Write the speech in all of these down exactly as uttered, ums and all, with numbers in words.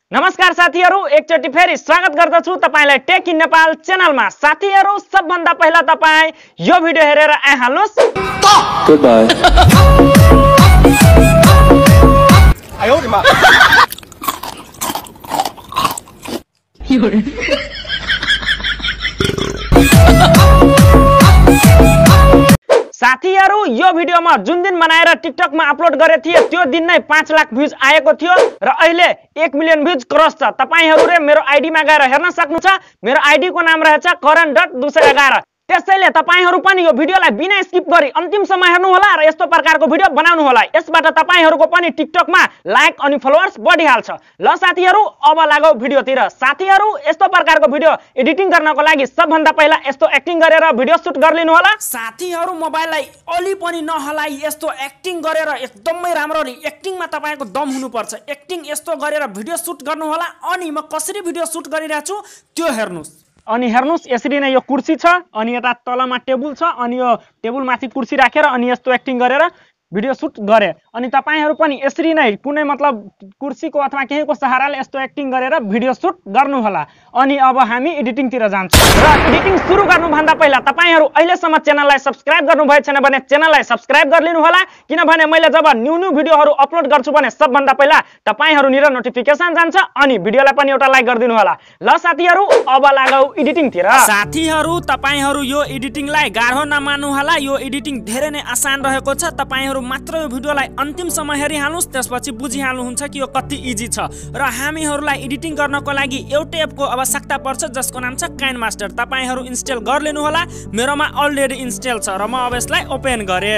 नमस्कार साथीहरु, एकचोटी फेरि स्वागत गर्दछु तपाईलाई टेक इन नेपाल च्यानलमा। साथीहरु, सबभन्दा पहिला तपाई यो भिडियो हेरेर आइहाल्नुस्। Good bye. आयो रे मा। साथीहरु, यो भिडियोमा जुन दिन बनाएर टिकटकमा अपलोड गरे थिए त्यो दिन नै पाँच लाख भ्यूज आएको थियो र अहिले एक मिलियन भ्यूज क्रस छ। तपाईहरुले मेरो आईडीमा गएर हेर्न सक्नुहुन्छ। मेरो आईडी को नाम रहेछ करण डट दुई सय एघार। त्यसैले तपाईहरु पनि यो भिडियोलाई बिना स्किप गरी अन्तिमसम्म हेर्नु होला र यस्तो प्रकारको भिडियो बनाउनु होला। यसबाट तपाईहरुको पनि टिकटकमा लाइक अनि फलोअर्स बढिहाल्छ। ल साथीहरु, अब लागौ भिडियोतिर। साथीहरु, यस्तो प्रकारको भिडियो एडिटिङ गर्नको लागि सबभन्दा पहिला यस्तो एक्टिङ गरेर भिडियो सुट गर्लिनु होला। साथीहरु, मोबाइललाई अलि पनि नहलाई यस्तो एक्टिङ गरेर एकदमै राम्ररी एक्टिङमा तपाईको दम हुनुपर्छ। एक्टिङ यस्तो गरेर भिडियो सुट गर्नु होला। अनि म कसरी भिडियो सुट गरिरहेको छु त्यो हेर्नुस्। अनि हेर्नुस्, यसरी नै यो कुर्सी छ अनि यता तलमा टेबल छ अनि यो टेबल माथि कुर्सी राखेर अनि यस्तो एक्टिङ गरेर भिडियो सुट गरे। अनि तपाईहरु पनि यसरी नै कुनै मतलब कुर्सीको अथवा केहीको सहाराले यस्तो एक्टिङ गरेर भिडियो सुट गर्नु होला। अनि अब हामी एडिटिङतिर जान्छौँ र एडिटिङ सुरु गर्नुभन्दा पहिला तपाईहरु अहिलेसम्म च्यानललाई सब्स्क्राइब गर्नुभएको छैन भने च्यानललाई सब्स्क्राइब गरिलिनु होला, किनभने मैले जब न्यू न्यू भिडियोहरु अपलोड गर्छु भने सबभन्दा पहिला तपाईहरु निर नोटिफिकेसन जान्छ। अनि भिडियोलाई पनि एउटा लाइक गरिदिनु होला। ल साथीहरु, अब लागौ एडिटिङतिर। साथीहरु, तपाईहरु यो एडिटिङलाई गाह्रो नमान्नु होला। यो एडिटिङ धेरै नै आसान रहेको छ। तपाईहरु मात्र यो भिडियोलाई अन्तिमसम्म हेरिहाल्नुस्, त्यसपछि बुझिहाल्नुहुन्छ कि यो कति इजी छ। र हामीहरुलाई एडिटिङ गर्नको लागि एउटै एपको आवश्यकता पर्छ जसको नाम छ काइनमास्टर। तपाईहरु इन्स्टल गर्लिनु होला। मेरोमा अलरेडी इन्स्टल छ र म अब यसलाई ओपन गरे।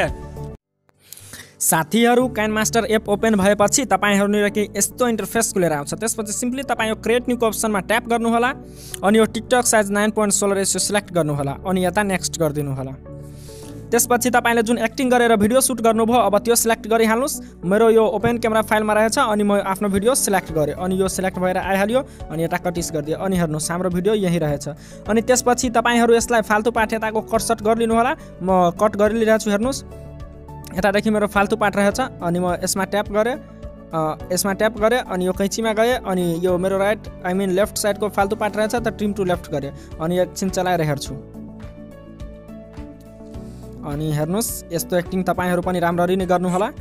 साथीहरु, काइनमास्टर एप ओपन भएपछि तपाईहरुले के यस्तो इन्टरफेस खुलेर आउँछ। त्यसपछि सिम्पली तपाई यो क्रिएट न्यू को अप्सनमा ट्याप गर्नु होला अनि यो टिकटक साइज नाइन पोइन्ट सोह्र रेसियो सिलेक्ट गर्नु होला अनि यता नेक्स्ट गरिदिनु होला। त्यसपछि तपाईले जुन एक्टिङ गरेर भिडियो सुट गर्नुभयो अब त्यो सिलेक्ट गरिहाल्नुस्। मेरो यो ओपन क्यामेरा फाइलमा रहेछ अनि म आफ्नो भिडियो सिलेक्ट गरे अनि यो सिलेक्ट भएर आइहाल्यो अनि यता कटिस गरिदिए अनि हेर्नुस् हाम्रो भिडियो यही रहेछ। अनि त्यसपछि तपाईहरु यसलाई फाल्तु पार्ट यताको कट सट गरिलिनु होला। म कट गरिलिरहेको छु, हेर्नुस् यतादेखि मेरो फाल्तु पार्ट रहेछ अनि म यसमा ट्याप गरे यसमा ट्याप गरे अनि यो कैँचीमा गए अनि यो मेरो राइट आई मिन लेफ्ट साइडको फाल्तु पार्ट रहेछ त ट्रिम टु लेफ्ट गरे अनि एकछिन चलाएर हेर्छु। अनि हेर्नुस्, यस्तो एक्टिङ तपाईहरु पनि राम्ररी नै गर्नु होला।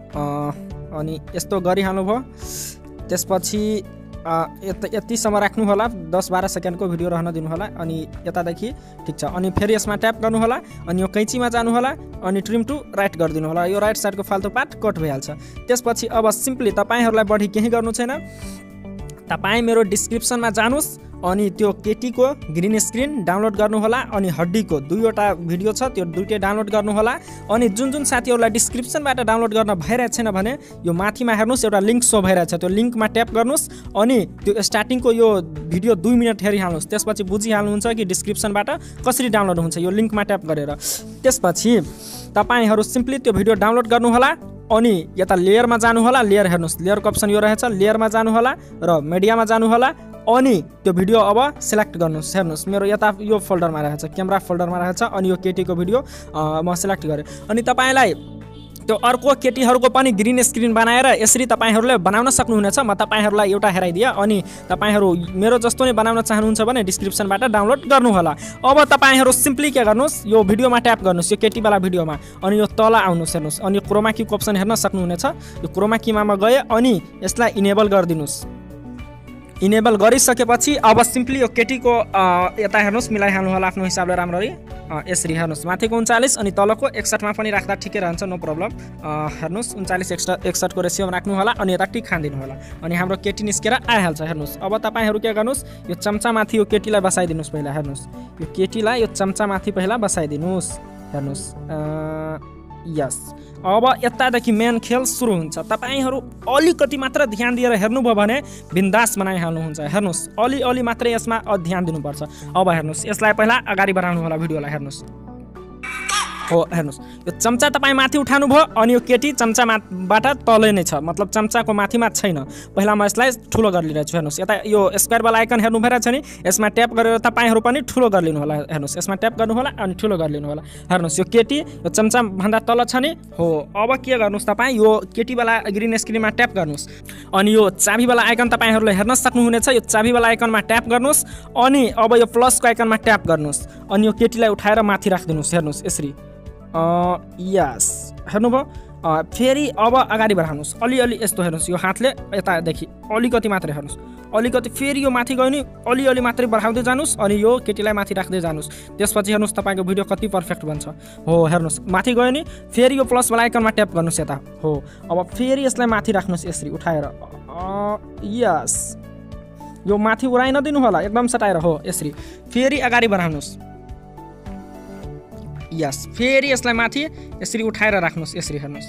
अनि यस्तो गरिहाल्नु भयो। त्यसपछि यतिसम्म राख्नु होला, दस बाह्र सेकेन्डको भिडियो रहन दिनु होला। अनि यतादेखि ठिक छ अनि फेरि यसमा ट्याप गर्नु होला अनि यो कैँचीमा जानु होला अनि ट्रिम टु राइट गरिदिनु होला। यो राइट साइडको फाल्तु पार्ट कट भइहाल्छ। त्यसपछि अब सिम्पली तपाईहरुलाई बढी केही गर्नु छैन। तपाई मेरो डिस्क्रिप्सनमा जानुस् अनि त्यो केटीको ग्रीन स्क्रिन डाउनलोड गर्नु होला अनि हड्डीको दुईवटा भिडियो छ त्यो दुईटै डाउनलोड गर्नु होला। अनि जुन जुन साथीहरुलाई डिस्क्रिप्सनबाट डाउनलोड गर्न भइरहेको छैन भने यो माथिमा हेर्नुस् एउटा लिंक सो भइरहेछ, त्यो लिंकमा ट्याप गर्नुस् अनि त्यो स्टार्टिङको यो भिडियो दुई मिनेट हेरिहाल्नुस्। त्यसपछि बुझिहाल्नुहुन्छ कि डिस्क्रिप्सनबाट कसरी डाउनलोड हुन्छ यो लिंकमा ट्याप गरेर। त्यसपछि तपाईहरु सिम्पली त्यो भिडियो डाउनलोड गर्नु होला अनि यता लेयरमा जानु होला। लेयर हेर्नुस्, लेयरको अप्सन यो रहेछ, लेयरमा जानु होला र मिडियामा जानु होला अनि त्यो भिडियो अब सिलेक्ट गर्नुस्। हेर्नुस् मेरो यता यो फोल्डरमा रहेछ, क्यामेरा फोल्डरमा रहेछ अनि यो केटीको भिडियो म सिलेक्ट गरे। अनि तपाईलाई त्यो अर्को केटीहरुको पनि ग्रीन स्क्रिन बनाएर यसरी तपाईहरुले बनाउन सक्नुहुनेछ। म तपाईहरुलाई एउटा हेराइदिए अनि तपाईहरु मेरो जस्तो नै बनाउन चाहनुहुन्छ भने डिस्क्रिप्सनबाट डाउनलोड गर्नु होला। अब तपाईहरु सिम्पली के गर्नुस्, यो भिडियोमा ट्याप गर्नुस्, यो केटी वाला भिडियोमा अनि यो तल आउनुस्। हेर्नुस् अनि यो क्रोमा की को अप्सन हेर्न सक्नुहुनेछ। यो क्रोमा कीमा म गए अनि यसलाई इनेबल गरिदिनुस्। इनेबल गरिसकेपछि अब सिम्पली यो केटीको यता हेर्नुस् मिलाइहाल्नु होला आफ्नो हिसाबले राम्ररी। यसरी हेर्नुस् माथिको उन्चालीस अनि तलको एकसठमा पनि राख्दा ठिकै रहन्छ, नो प्रब्लम। हेर्नुस् उन्चालीस एकसठको रेसियोमा राख्नु होला अनि यता टिक खानिदिनु होला अनि हाम्रो केटी निस्केर आइहाल्छ। हेर्नुस् अब तपाईहरु के गर्नुस्, यो चम्चा माथि यो केटीलाई बसाइदिनुस्। पहिला हेर्नुस् यो केटीलाई यो चम्चा माथि पहिला बसाइदिनुस्। हेर्नुस् यस। अब यतादेखि मेन खेल सुरु हुन्छ। तपाईहरु अलिकति मात्र ध्यान दिएर हेर्नुभयो भने बिन्दास बनाइहाल्नुहुन्छ। हेर्नुस् अलि अलि मात्रै यसमा ध्यान दिनुपर्छ। अब हेर्नुस् यसलाई पहिला अगाडि बढाउनु होला भिडियोलाई। हेर्नुस् हो हेर्नुस् यो चम्चा तपाईँ माथि उठाउनु भयो अनि यो केटी चम्चा माबाट तलै नै छ मतलब चम्चाको माथिमा छैन। पहिला म यसलाई ठुलो गरिरहेको छु हेर्नुस् यता यो स्क्वायरवाला आइकन हेर्नु भइरहेछ नि यसमा ट्याप गरेर तपाईँहरू पनि ठुलो गरिलिनु होला हेर्नुस् यसमा ट्याप गर्नु होला अनि ठुलो गरिलिनु होला हेर्नुस् यो केटी यो चम्चा भन्दा तल छ नि हो। अब के गर्नुस् तपाईँ यो केटीवाला ग्रिन स्क्रिनमा ट्याप गर्नुस् अनि यो चाबीवाला आइकन तपाईँहरूले हेर्न सक्नुहुनेछ। यो चाबीवाला आइकनमा ट्याप गर्नुस् अनि अब यो प्लसको आइकनमा ट्याप गर्नुस् अनि यो केटीलाई उठाएर माथि राखिदिनुस् हेर्नुस् यसरी यस हेर्नुभयो। फेरि अब अगाडि बढाउनुस् अलिअलि यस्तो हेर्नुस् यो हातले यतादेखि अलिकति मात्रै हेर्नुस् अलिकति फेरि यो माथि गयो नि अलिअलि मात्रै बढाउँदै जानुस् अनि यो केटीलाई माथि राख्दै जानुस्। त्यसपछि हेर्नुस् तपाईँको भिडियो कति पर्फेक्ट बन्छ हो। हेर्नुस् माथि गयो नि फेरि यो प्लसवाला आइकनमा ट्याप गर्नुस् यता हो। अब फेरि यसलाई माथि राख्नुस् यसरी उठाएर यस यो माथि उडाइ नदिनु होला एकदम सटाएर हो यसरी फेरि अगाडि बढाउनुस् यस फेरि यसलाई माथि यसरी उठाएर राख्नुस् यसरी हेर्नुस्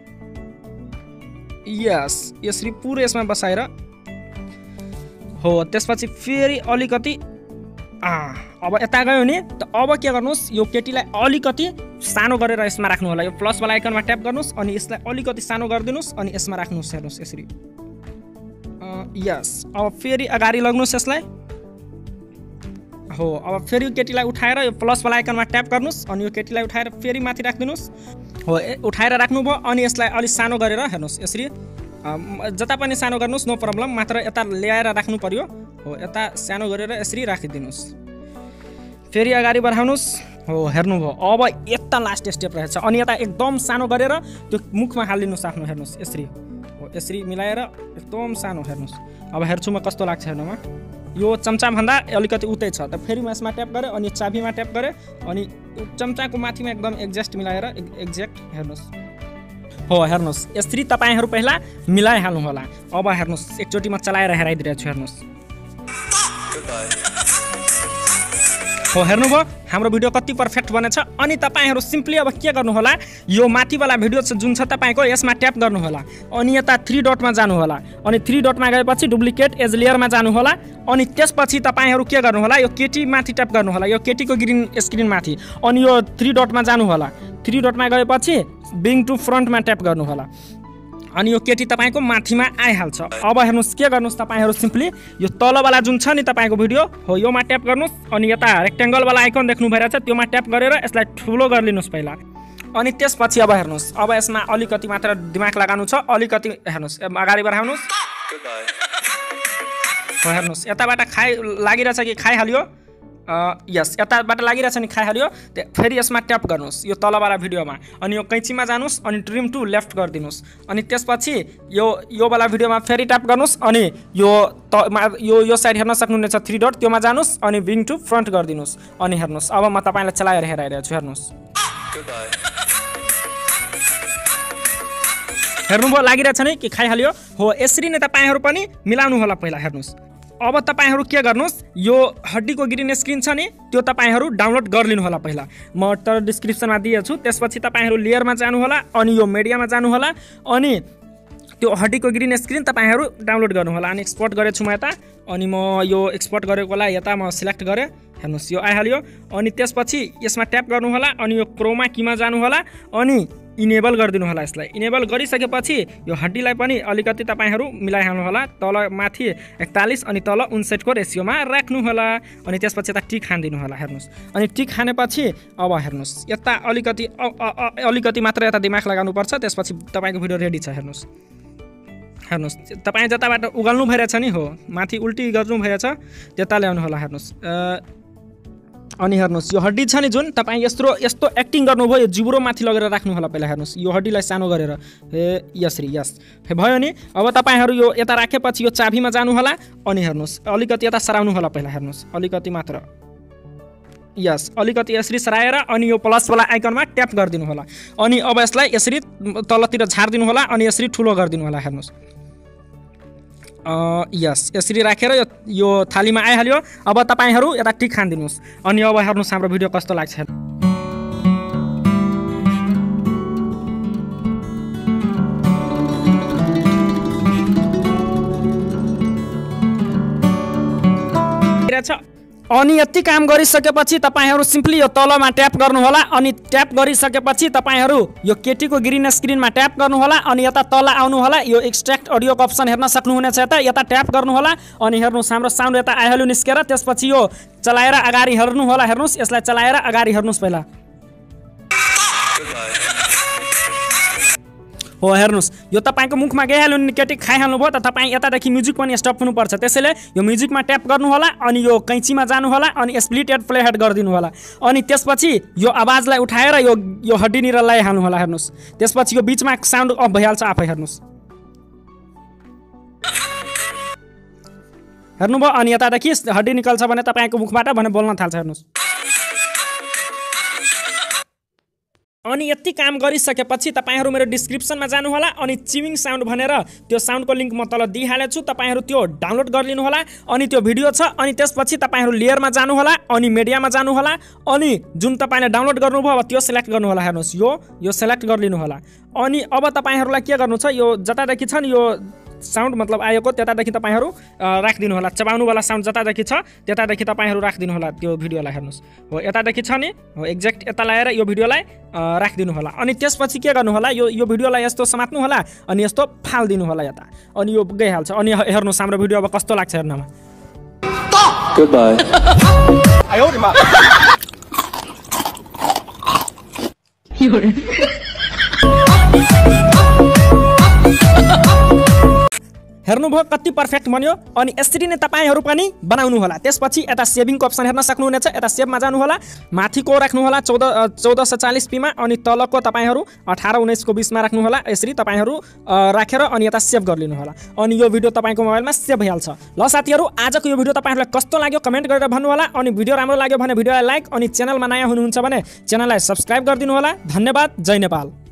यस यसरी पुरै यसमा बसाएर हो। त्यसपछि फेरि अलिकति अब यता गयो नि त अब के गर्नुस् यो केटीलाई अलिकति सानो गरेर यसमा राख्नु होला। यो प्लसवाला आइकनमा ट्याप गर्नुस् अनि यसलाई अलिकति सानो गरिदिनुस् अनि यसमा राख्नुस् हेर्नुस् यसरी यस। अब फेरि अगाडि लग्नुस् यसलाई हो। अब फेरि केटीलाई उठाएर यो प्लसवाला आइकनमा ट्याप गर्नुस् अनि यो केटीलाई उठाएर फेरि माथि राखिदिनुस् हो। उठाएर राख्नुभयो अनि यसलाई अलि सानो गरेर हेर्नुस् यसरी जता पनि सानो गर्नुस् नो प्रब्लम मात्र यता ल्याएर राख्नु पर्यो हो। यता सानो गरेर यसरी राखिदिनुस् फेरि अगाडि बढाउनुस् हो। हेर्नुभयो अब यता लास्ट स्टेप रहेछ अनि यता एकदम सानो गरेर त्यो मुखमा हालिदिनुस् आफ्नो हेर्नुस् यसरी हो। यसरी मिलाएर एकदम सानो हेर्नुस्। अब हेर्छु म कस्तो लाग्छ हेर्नुमा यो चम्चा भन्दा अलिकति उतै छ त फेरि म यसमा ट्याप गरेँ अनि चाबीमा ट्याप गरेँ अनि चम्चाको माथिमा एकदम एक्ज्याक्ट मिलाएर एक्ज्याक्ट हेर्नुस् हो। हेर्नुस् यसरी तपाईँहरू पहिला मिलाइहाल्नु होला। अब हेर्नुस् एकचोटि म चलाएर हेराइदिरहेको छु हेर्नुस् हो। हेर्नुभयो हाम्रो भिडियो कति पर्फेक्ट बनेछ। अनि तपाईँहरू सिम्पली अब के गर्नु होला यो माथिवाला भिडियो जुन छ तपाईँको यसमा ट्याप गर्नु होला अनि यता थ्री डटमा जानु होला अनि थ्री डटमा गएपछि डुप्लिकेट एज लेयरमा जानु होला अनि त्यसपछि तपाईँहरू के गर्नु होला यो केटी माथि ट्याप गर्नु होला यो केटीको ग्रिन स्क्रिन माथि अनि यो थ्री डटमा जानु होला। थ्री डटमा गएपछि बिङ टु फ्रन्टमा ट्याप गर्नु होला अनि यो केटी तपाईँको माथिमा आइहाल्छ। अब हेर्नुस् के गर्नुस् तपाईँहरू सिम्पली यो तलवाला जुन छ नि तपाईँको भिडियो हो योमा ट्याप गर्नुस् अनि यता रेक्टेङ्गलवाला आइकन देख्नु भइरहेछ त्योमा ट्याप गरेर यसलाई ठुलो गरिलिनुहोस् पहिला अनि त्यसपछि अब हेर्नुस् अब यसमा अलिकति मात्र दिमाग लगाउनु छ अलिकति हेर्नुस् अगाडि बढाउनुस् हो। हेर्नुस् यताबाट खाइ लागिरहेछ कि खाइहाल्यो यस यताबाट लागिरहेछ नि खाइहाल्यो फेरि यसमा ट्याप गर्नुहोस् यो तलवाला भिडियोमा अनि यो कैँचीमा जानुहोस् अनि ट्रिम टु लेफ्ट गरिदिनुहोस् अनि त्यसपछि यो योवाला भिडियोमा फेरि ट्याप गर्नुहोस् अनि यो त यो यो साइड हेर्न सक्नुहुनेछ थ्री डट त्योमा जानुहोस् अनि विङ टु फ्रन्ट गरिदिनुहोस् अनि हेर्नुहोस् अब म तपाईँलाई चलाएर हेराइरहेको छु हेर्नुहोस् हेर्नुभयो लागिरहेछ नि कि खाइहाल्यो हो। यसरी नै तपाईँहरू पनि मिलाउनु होला पहिला हेर्नुहोस्। अब तपाईँहरू के गर्नुहोस् यो हड्डीको ग्रिन स्क्रिन छ नि त्यो तपाईँहरू डाउनलोड गरिलिनु होला पहिला म तर डिस्क्रिप्सनमा दिएछु। त्यसपछि तपाईँहरू लेयरमा जानु होला अनि यो मिडियामा जानु होला अनि त्यो हड्डीको ग्रिन स्क्रिन तपाईँहरू डाउनलोड गर्नु होला अनि एक्सपोर्ट गरेछु म यता अनि म यो एक्सपोर्ट गरेकोलाई यता म सिलेक्ट गरेँ हेर्नुहोस् यो आइहाल्यो अनि त्यसपछि यसमा ट्याप गर्नु होला अनि यो क्रोमा कीमा जानु होला अनि इनेबल गरिदिनु होला। यसलाई इनेबल गरिसकेपछि यो हड्डीलाई पनि अलिकति तपाईँहरू मिलाइहाल्नु होला तल माथि एकतालिस अनि तल उन्सठको रेसियोमा राख्नु होला अनि त्यसपछि यता टिक खानिदिनु होला हेर्नुहोस् अनि टिक खानेपछि अब हेर्नुहोस् यता अलिकति अलिकति मात्र यता दिमाग लगाउनुपर्छ त्यसपछि तपाईँको भिडियो रेडी छ हेर्नुहोस् हेर्नुहोस् तपाईँ जताबाट उगाल्नु भइरहेछ नि हो माथि उल्टी गर्नु भइरहेछ त्यता ल्याउनु होला हेर्नुहोस् अनि हेर्नुहोस् यो हड्डी छ नि जुन तपाईँ यस्तो यस्तो एक्टिङ गर्नुभयो यो जिब्रो माथि लगेर राख्नु होला पहिला हेर्नुहोस् यो हड्डीलाई सानो गरेर हे यसरी यस भयो नि। अब तपाईँहरू यो यता राखेपछि यो चाबीमा जानु होला अनि हेर्नुहोस् अलिकति यता सराउनु होला पहिला हेर्नुहोस् अलिकति मात्र यस अलिकति यसरी सराएर अनि यो प्लसवाला आइकनमा ट्याप गरिदिनु होला अनि अब यसलाई यसरी तलतिर झारिदिनु होला अनि यसरी ठुलो गरिदिनु होला हेर्नुहोस् यस यसरी राखेर यो यो थालीमा आइहाल्यो। अब तपाईँहरू यता टिक खानिदिनुहोस् अनि अब हेर्नुहोस् हाम्रो भिडियो कस्तो लाग्छ। अनि यति काम गरिसकेपछि तपाईहरु सिम्पली यो तलमा ट्याप गर्नु होला अनि ट्याप गरिसकेपछि तपाईहरु यो केटीको ग्रीन स्क्रिनमा ट्याप गर्नु होला अनि यता तल आउनु होला यो एक्सट्र्याक्ट अडियोको अप्सन हेर्न सक्नुहुनेछ यता यता ट्याप गर्नु होला अनि हेर्नुस् हाम्रो साउन्ड यता आइहाल्यो निस्केर त्यसपछि यो चलाएर अगाडि हेर्नु होला हेर्नुस् यसलाई चलाएर अगाडि हेर्नुस् पहिला हो हेर्नुस् यो तपाईको मुखमा गइहाल्यो नि केटी खाइहाल्नु भयो त तपाई यतादेखि म्युजिक पनि स्टप हुनुपर्छ त्यसैले यो म्युजिकमा ट्याप गर्नु होला अनि यो कैंचीमा जानु होला अनि स्प्लिट एड प्ले हेड गरिदिनु होला अनि त्यसपछि यो आवाजलाई उठाएर यो यो हड्डीनिर ल्याइहाल्नु होला हेर्नुस् त्यसपछि यो बीचमा साउन्ड अफ भइहाल्छ आफै हेर्नुस् हेर्नुभयो अनि यतादेखि हड्डी निकल्छ भने तपाईको मुखबाट भने बोल्न थाल्छ हेर्नुस् अनि यति काम गरिसकेपछि तपाईहरु मेरो डिस्क्रिप्सनमा जानु होला अनि चिविङ साउन्ड भनेर त्यो साउन्डको लिंक म तल दिइहालेको छु तपाईहरु त्यो डाउनलोड गरिलिनु होला अनि त्यो भिडियो छ अनि त्यसपछि तपाईहरु लेयरमा जानु होला अनि मिडियामा जानु होला अनि जुन तपाईले डाउनलोड गर्नुभयो अब त्यो सिलेक्ट गर्नु होला हेर्नुस् यो यो सिलेक्ट गरिलिनु होला अनि अब तपाईहरुलाई के गर्नु छ यो जतादेखि छ नि यो साउन्ड मतलब आएको त्यतादेखि तपाईहरु राख्दिनु होला चबाउनु वाला साउन्ड जतादेखि छ त्यतादेखि तपाईहरु राख्दिनु होला त्यो भिडियोलाई हेर्नुस् हो यतादेखि छ नि हो एक्ज्याक्ट यता लाएर यो भिडियोलाई राख्दिनु होला अनि त्यसपछि के गर्नु होला यो यो भिडियोलाई यस्तो समात्नु होला अनि यस्तो फाल्दिनु होला यता अनि यो गइहाल्छ अनि हेर्नुस् हाम्रो भिडियो अब कस्तो लाग्छ हेर्नमा गुड बाय आयो नि मा हेर्नुभयो कति पर्फेक्ट बन्यो अनि यसरी नै तपाईहरु पनि बनाउनु होला त्यसपछि यता सेभिङको अप्सन हेर्न सक्नुहुनेछ यता सेभमा जानु होला माथिको राख्नु होला चौध सौ चालीस पी मा अनि तलको तपाईहरु अठारह उन्नाइस को बीच मा राख्नु होला यसरी तपाईहरु राखेर अनि यता सेभ गरिलिनु होला अनि यो भिडियो तपाईको मोबाइलमा सेभ भइहाल्छ ल साथीहरु आजको यो भिडियो तपाईहरुलाई कस्तो लाग्यो कमेन्ट गरेर भन्नु होला अनि भिडियो राम्रो लाग्यो भने भिडियोलाई लाइक अनि च्यानलमा नयाँ हुनुहुन्छ भने च्यानललाई सब्स्क्राइब गरिदिनु होला धन्यवाद जय नेपाल।